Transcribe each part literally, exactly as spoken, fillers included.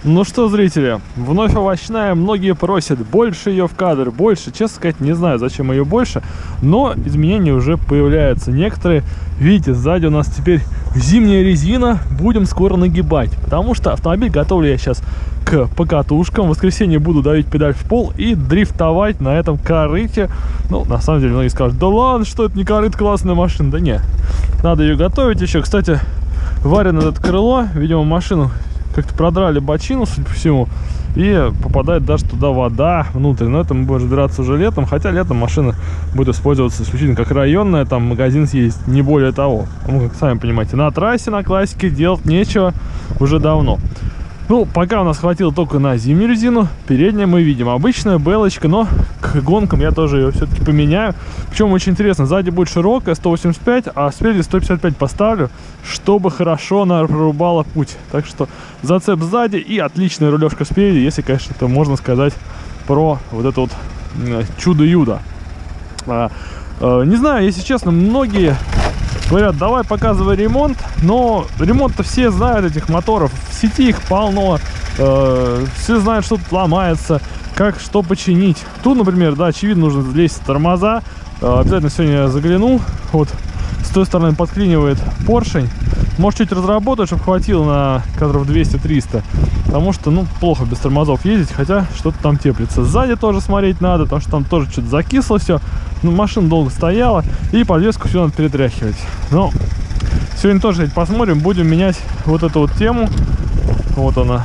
Ну что, зрители, вновь овощная. Многие просят больше ее в кадр, больше. Честно сказать, не знаю, зачем ее больше, но изменения уже появляются. Некоторые, видите, сзади у нас теперь зимняя резина. Будем скоро нагибать, потому что автомобиль готовлю я сейчас к покатушкам. В воскресенье буду давить педаль в пол и дрифтовать на этом корыте. Ну, на самом деле, многие скажут: да ладно, что это не корыт, классная машина. Да не, надо ее готовить еще. Кстати, варено это крыло, видимо, машину как-то продрали бочину, судя по всему, и попадает даже туда вода внутрь. Но это мы будем разбираться уже летом, хотя летом машина будет использоваться исключительно как районная, там магазин съездить, не более того. Ну, как сами понимаете, на трассе, на классике делать нечего уже давно. Ну, пока у нас хватило только на зимнюю резину. Передняя мы видим обычная белочка, но к гонкам я тоже ее все-таки поменяю. Причем очень интересно, сзади будет широкая сто восемьдесят пять, а спереди сто пятьдесят пять поставлю, чтобы хорошо она прорубала путь. Так что зацеп сзади и отличная рулежка спереди, если, конечно, это можно сказать про вот это вот чудо-юдо. А, а, не знаю, если честно, многие говорят: давай показывай ремонт, но ремонт-то все знают этих моторов, в сети их полно, э, все знают, что тут ломается, как что починить. Тут, например, да, очевидно, нужно залезть в тормоза, э, обязательно сегодня я загляну, вот с той стороны подклинивает поршень, может чуть разработать, чтобы хватило на кадров двести-триста, потому что, ну, плохо без тормозов ездить, хотя что-то там теплится. Сзади тоже смотреть надо, потому что там тоже что-то закисло все. Ну, машина долго стояла, и подвеску все надо перетряхивать. Но сегодня тоже посмотрим, будем менять вот эту вот тему. Вот она.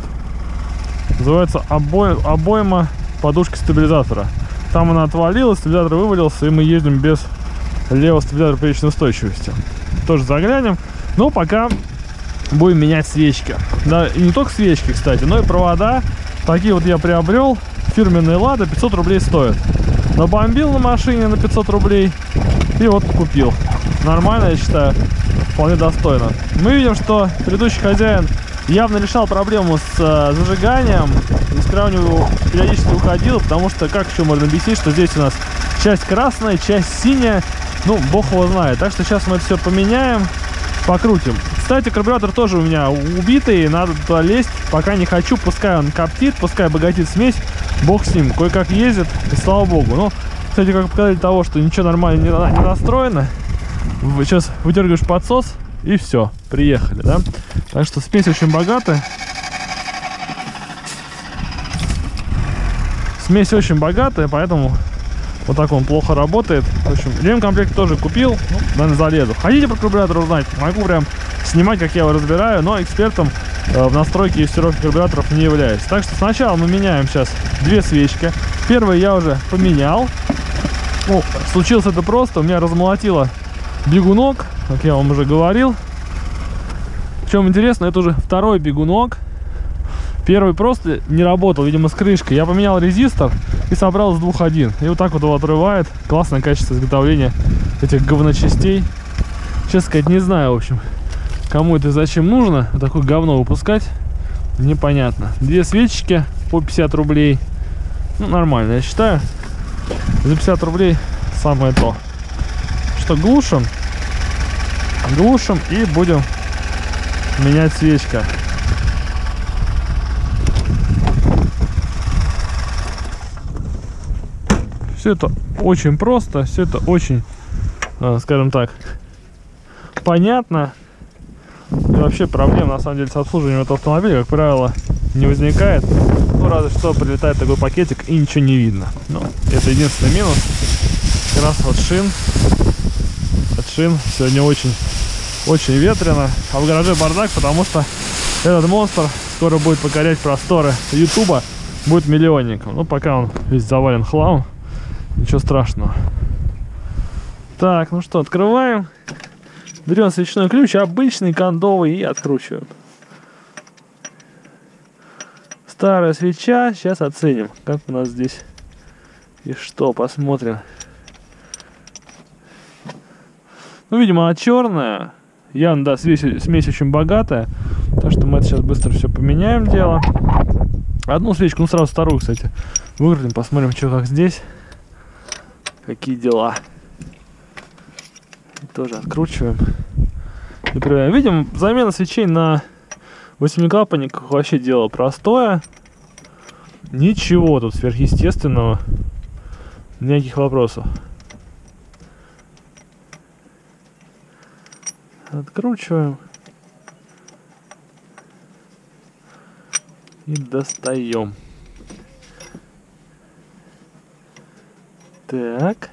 Называется обой... обойма подушки стабилизатора. Там она отвалилась, стабилизатор вывалился, и мы ездим без левого стабилизатора первичной устойчивости. Тоже заглянем. Но пока будем менять свечки. Да, и не только свечки, кстати, но и провода. Такие вот я приобрел. Фирменные Лада, пятьсот рублей стоят. Набомбил на машине на пятьсот рублей и вот купил. Нормально, я считаю, вполне достойно. Мы видим, что предыдущий хозяин явно решал проблему с э, зажиганием. Искра у него периодически уходила, потому что как еще можно объяснить, что здесь у нас часть красная, часть синяя. Ну, бог его знает. Так что сейчас мы это все поменяем, покрутим. Кстати, карбюратор тоже у меня убитый, надо туда лезть. Пока не хочу, пускай он коптит, пускай богатит смесь. Бог с ним, кое-как ездит, и слава богу. Ну, кстати, как показатель того, что ничего нормально не, не настроено, сейчас выдергиваешь подсос, и все, приехали, да? Так что смесь очень богатая. Смесь очень богатая, поэтому вот так он плохо работает. В общем, ремкомплект тоже купил, ну, наверное, залезу. Хотите про карбюратор узнать? Могу прям снимать, как я его разбираю, но экспертом э, в настройке и тестировке карбюраторов не являюсь. Так что сначала мы меняем сейчас две свечки. Первую я уже поменял. Ну, случилось это просто, у меня размолотило бегунок, как я вам уже говорил. В чем интересно, это уже второй бегунок. Первый просто не работал, видимо, с крышкой. Я поменял резистор и собрал с двух один. И вот так вот его отрывает. Классное качество изготовления этих говночастей. Честно сказать, не знаю, в общем, кому это и зачем нужно. Такое говно выпускать, непонятно. Две свечечки по пятьдесят рублей. Ну, нормально, я считаю. За пятьдесят рублей самое то. Что, глушим. Глушим и будем менять свечка. Все это очень просто, все это очень, скажем так, понятно. И вообще проблем на самом деле с обслуживанием этого автомобиля, как правило, не возникает. Ну, разве что прилетает такой пакетик и ничего не видно. Ну, это единственный минус. Как раз от шин. От шин сегодня очень, очень ветрено. А в гараже бардак, потому что этот монстр скоро будет покорять просторы ютуба, будет миллионником. Ну, пока он весь завален хламом. Ничего страшного. Так, ну что, открываем. Берем свечной ключ, обычный кондовый, и откручиваем. Старая свеча. Сейчас оценим, как у нас здесь и что. Посмотрим. Ну, видимо, она черная. Явно, да, смесь, смесь очень богатая. Так что мы это сейчас быстро все поменяем дело. Одну свечку, ну сразу вторую, кстати, выкрутим, посмотрим, что как здесь. Какие дела. И тоже откручиваем. И проверяем. Видим, замена свечей на Восьмиклапанник вообще дело простое. Ничего тут сверхъестественного. Никаких вопросов. Откручиваем. И достаем. Так.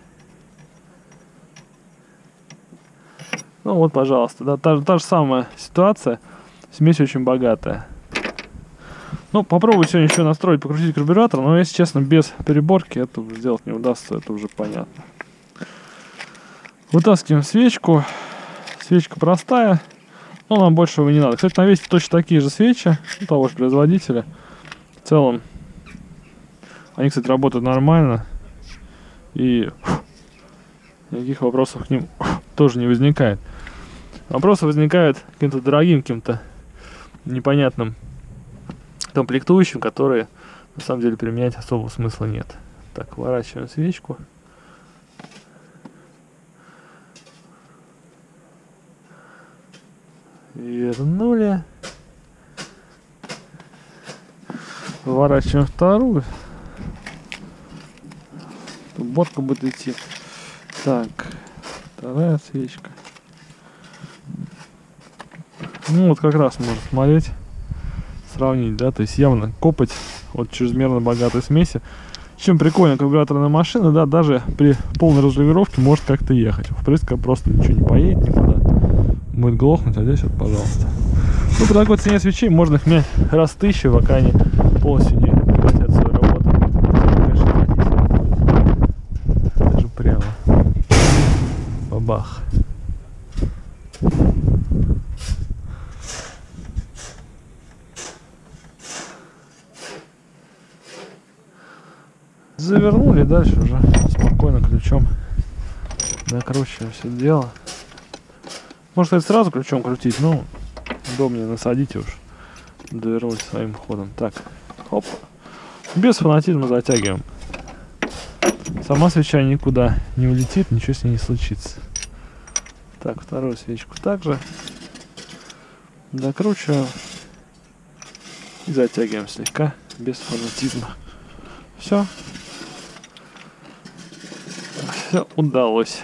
Ну вот, пожалуйста, да, та, та же самая ситуация. Смесь очень богатая. Ну, попробую сегодня еще настроить, покрутить карбюратор, но, если честно, без переборки это сделать не удастся, это уже понятно. Вытаскиваем свечку. Свечка простая, но нам большего не надо. Кстати, на весе точно такие же свечи у того же производителя. В целом, они, кстати, работают нормально. И никаких вопросов к ним тоже не возникает. Вопросы возникают каким-то дорогим, каким-то непонятным комплектующим, которые на самом деле применять особого смысла нет. Так, выворачиваем свечку. Вернули. Выворачиваем вторую. Борка будет идти. Так, вторая свечка. Ну вот как раз можно смотреть, сравнить, да, то есть явно копоть от чрезмерно богатой смеси. Чем прикольно карбюраторная машина, да, даже при полной разрегулировке может как-то ехать. Впрыска просто ничего не поедет никуда, будет глохнуть, а здесь вот, пожалуйста. Ну, по такой цене свечей можно их менять раз в тысячу, пока они полностью не прекратят свою работу. Конечно, даже прямо. Бабах. Завернули, дальше уже спокойно ключом накручиваем все дело. Можно, кстати, сразу ключом крутить, но удобнее насадите уж, довернуть своим ходом. Так, хоп, без фанатизма затягиваем. Сама свеча никуда не улетит, ничего с ней не случится. Так, вторую свечку также докручиваем и затягиваем слегка, без фанатизма. Все. Все удалось.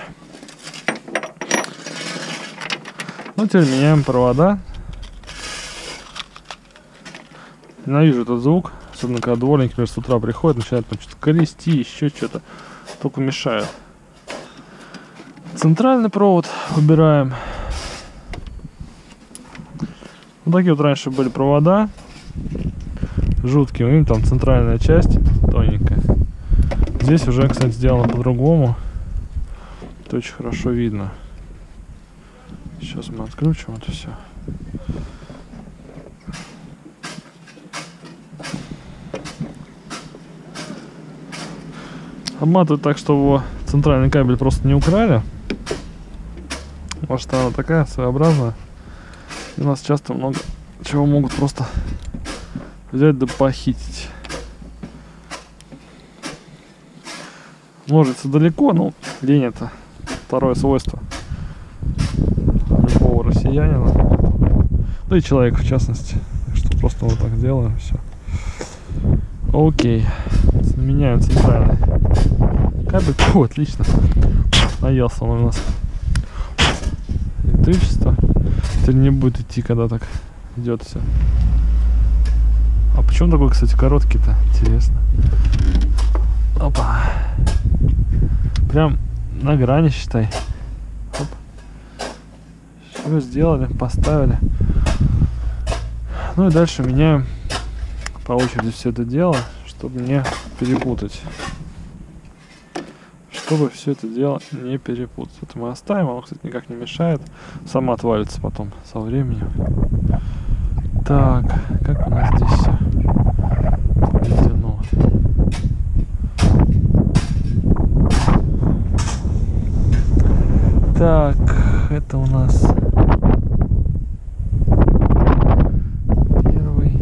Ну, теперь меняем провода. Ненавижу этот звук. Особенно, когда дворники, например, с утра приходят, начинают там что-то колести, еще что-то. Только мешают. Центральный провод убираем. Вот такие вот раньше были провода. Жуткие. Видим, там центральная часть тоненькая. Здесь уже, кстати, сделано по-другому. Это очень хорошо видно. Сейчас мы откручиваем это все. Обматывают так, чтобы его центральный кабель просто не украли. Потому что она такая своеобразная. И у нас часто много чего могут просто взять да похитить. Ложится далеко, но лень — это второе свойство любого россиянина, да и человека в частности. Так что просто вот так делаем, все. Окей, меняем центральный кабель. О, отлично, наелся он у нас электричество. Теперь не будет идти, когда так идет все. А почему такой, кстати, короткий-то? Интересно. Опа. Прям на грани, считай. Оп. Все сделали, поставили. Ну и дальше меняем по очереди все это дело, чтобы не перепутать. Чтобы все это дело не перепутать. Это мы оставим, оно, кстати, никак не мешает. Сама отвалится потом со временем. Так, как у нас здесь все проведено. Так, это у нас первый.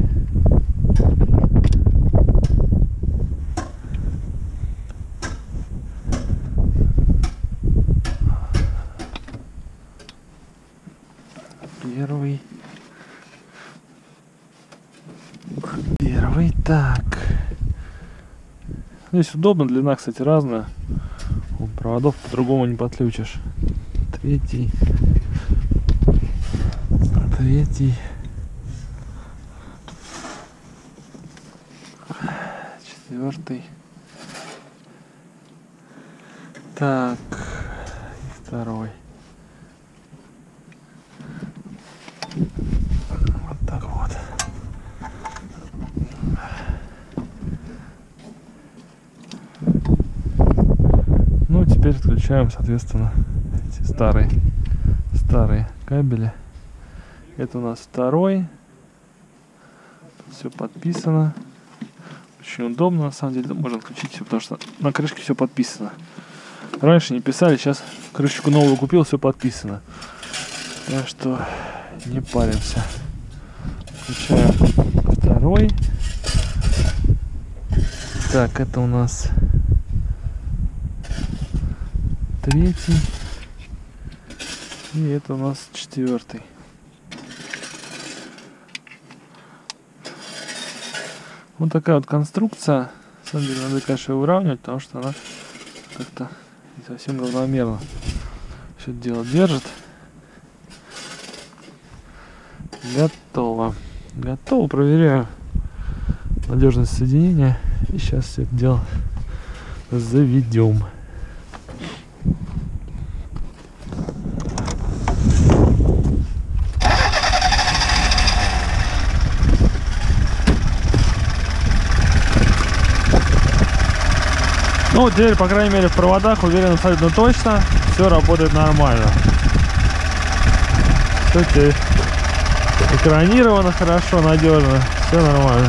Первый. Первый, так. Здесь удобно, длина, кстати, разная. Проводов по-другому не подключишь. Третий. Третий. Четвертый. Так. И второй. Вот так вот. Ну, теперь отключаем, соответственно, эти старые, старые кабели. Это у нас второй. Все подписано. Очень удобно, на самом деле. Можно отключить все, потому что на крышке все подписано. Раньше не писали, сейчас крышечку новую купил, все подписано. Так что не паримся. Включаем второй. Так, это у нас третий. И это у нас четвертый. Вот такая вот конструкция. На самом деле надо, конечно, ее выравнивать, потому что она как-то не совсем равномерно все это дело держит. Готово. Готово. Проверяю надежность соединения. И сейчас все это дело заведем. Ну, теперь, по крайней мере, в проводах уверен абсолютно точно, все работает нормально. Все теперь экранировано хорошо, надежно, все нормально.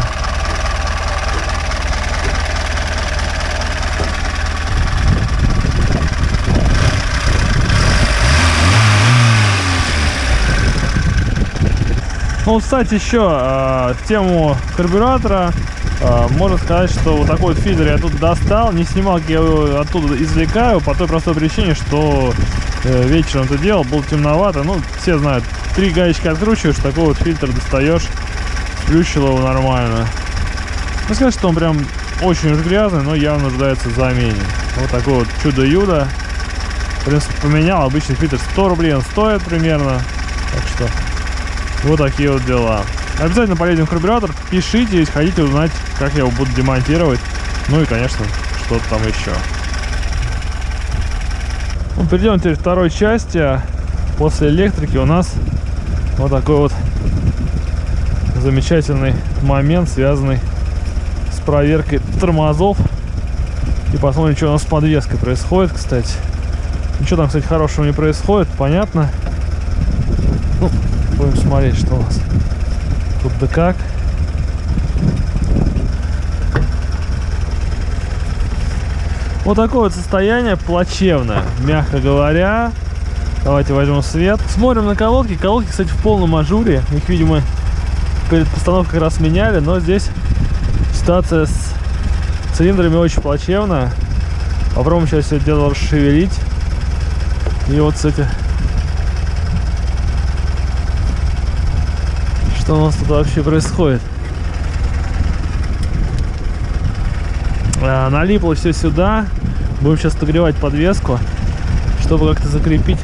Ну, кстати, еще э, в тему карбюратора. Uh, можно сказать, что вот такой вот фильтр я тут достал, не снимал, как я его оттуда извлекаю, по той простой причине, что э, вечером это делал, было темновато. Ну, все знают, три гаечки откручиваешь, такой вот фильтр достаешь, сплющил его нормально. Ну, сказать, что он прям очень уж грязный, но явно нуждается в замене. Вот такой вот чудо-юдо. В принципе, поменял, обычный фильтр сто рублей он стоит примерно. Так что вот такие вот дела. Обязательно полезем в карбюратор, пишите, если хотите узнать, как я его буду демонтировать. Ну и, конечно, что-то там еще. Ну, перейдем теперь к второй части. После электрики у нас вот такой вот замечательный момент, связанный с проверкой тормозов. И посмотрим, что у нас с подвеской происходит, кстати. Ничего там, кстати, хорошего не происходит, понятно. Ну, будем смотреть, что у нас тут да как. Вот такое вот состояние плачевное, мягко говоря. Давайте возьмем свет. Смотрим на колодки. Колодки, кстати, в полном ажуре. Их, видимо, перед постановкой раз меняли. Но здесь ситуация с цилиндрами очень плачевная. Попробуем сейчас все это дело расшевелить. И вот, кстати, что у нас тут вообще происходит? А, налипло все сюда. Будем сейчас отогревать подвеску, чтобы как-то закрепить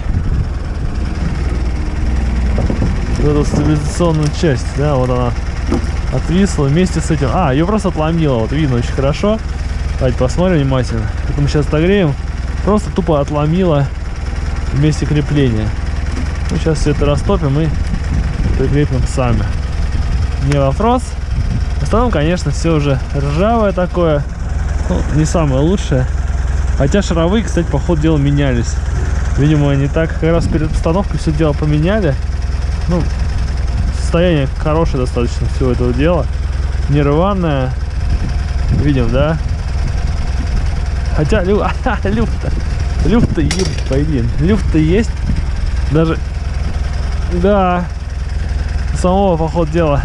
вот эту стабилизационную часть. Да, вот она отвисла вместе с этим. А, ее просто отломило. Вот видно очень хорошо. Давайте посмотрим внимательно. Это мы сейчас отогреем. Просто тупо отломило вместе крепления. Ну, сейчас все это растопим и прикрепим сами. Не вопрос. В основном, конечно, все уже ржавое такое. Ну, не самое лучшее. Хотя шаровые, кстати, по ходу дела менялись. Видимо, не так. Как раз перед постановкой все дело поменяли. Ну, состояние хорошее достаточно всего этого дела. Не рваное. Видим, да? Хотя лю... люфт-то. Люфт-то есть, блин. Люфт-то есть. Даже... Да. Самого, по ходу дела.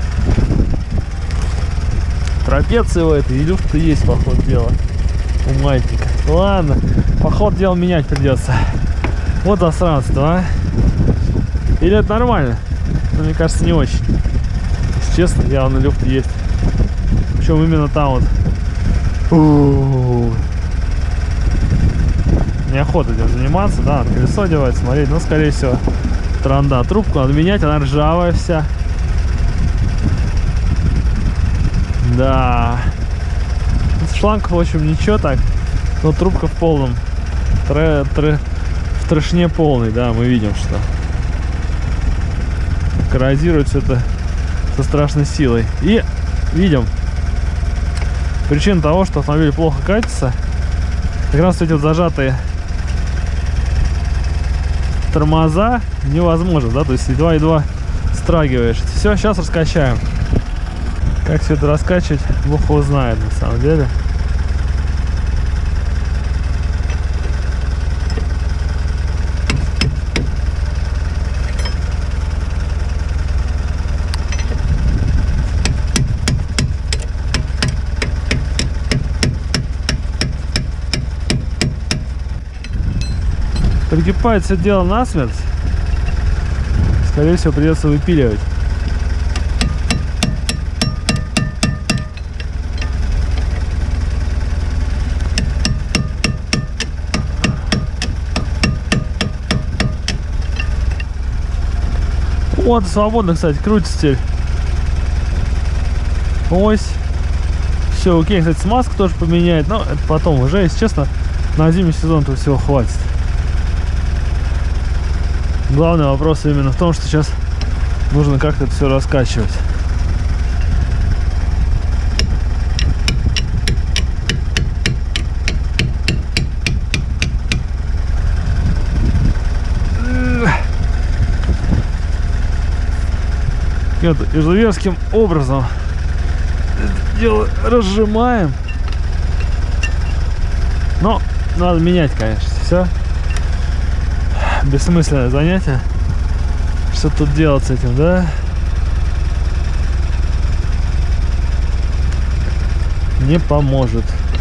Трапеция у этой, и люфт-то есть, по ходу дела. У мальчика. Ладно. По ходу дела менять придется. Вот засранство, а. Или это нормально? Ну, мне кажется, не очень. Если честно, явно люфт есть. Причем именно там вот. У-у-у. Неохота этим заниматься, да, на колесо девать, смотреть, но скорее всего транда. Трубку надо менять, она ржавая вся. Да. Шланг, в общем, ничего так, но трубка в полном тре, тре, в трешне полный, да, мы видим, что коррозирует все это со страшной силой. И видим причина того, что автомобиль плохо катится, как раз эти вот зажатые тормоза невозможно, да, то есть едва-едва страгиваешь. Все, сейчас раскачаем. Как все это раскачивать, Бог его знает на самом деле. Пригибает все дело насмерть. Скорее всего, придется выпиливать. Вот, свободно, кстати, крутится теперь. Ось. Все, окей, кстати, смазку тоже поменяет. Но это потом уже, если честно, на зимний сезон этого всего хватит. Главный вопрос именно в том, что сейчас нужно как-то это все раскачивать. И вот изуверским образом это дело разжимаем. Но надо менять, конечно, все. Бессмысленное занятие. Что тут делать с этим, да? Не поможет.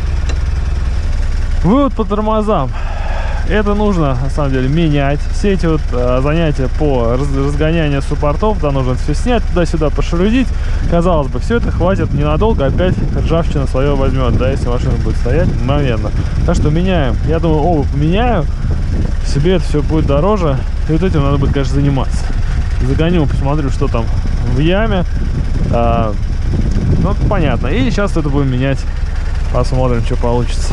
Вывод по тормозам. Это нужно, на самом деле, менять. Все эти вот а, занятия по раз, разгонянию суппортов, да, нужно все снять, туда-сюда пошерудить. Казалось бы, все это хватит ненадолго, опять ржавчина свое возьмет, да, если машина будет стоять мгновенно. Так что меняем. Я думаю, оба поменяю. Себе это все будет дороже. И вот этим надо будет, конечно, заниматься. Загоню, посмотрю, что там в яме. А, ну, понятно. И сейчас это будем менять. Посмотрим, что получится.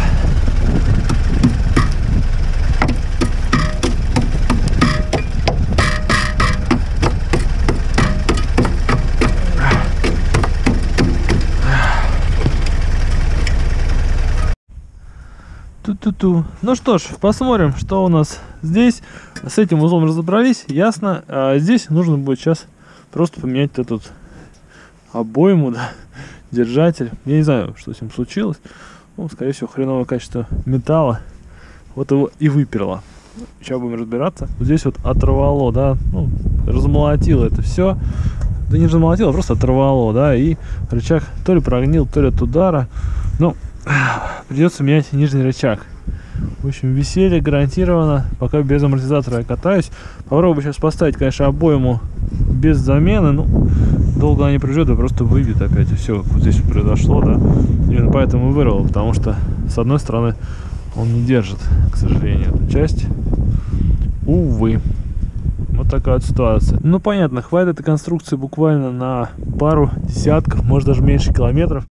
Ту-ту-ту. Ну что ж, посмотрим, что у нас здесь. С этим узлом разобрались, ясно. А здесь нужно будет сейчас просто поменять этот обойму, да, держатель. Я не знаю, что с ним случилось. Ну, скорее всего, хреновое качество металла. Вот его и выперло. Сейчас будем разбираться. Вот здесь вот оторвало, да, ну, размолотило это все. Да не размолотило, а просто оторвало, да, и рычаг то ли прогнил, то ли от удара. Ну, придется менять нижний рычаг. В общем, веселье гарантированно. Пока без амортизатора я катаюсь. Попробую сейчас поставить, конечно, обойму без замены. Ну, долго она не прижет, а просто выбьет опять. И все, вот здесь произошло, да. Именно поэтому и вырвал. Потому что, с одной стороны, он не держит, к сожалению, эту часть. Увы. Вот такая вот ситуация. Ну, понятно, хватит этой конструкции буквально на пару десятков, может даже меньше километров.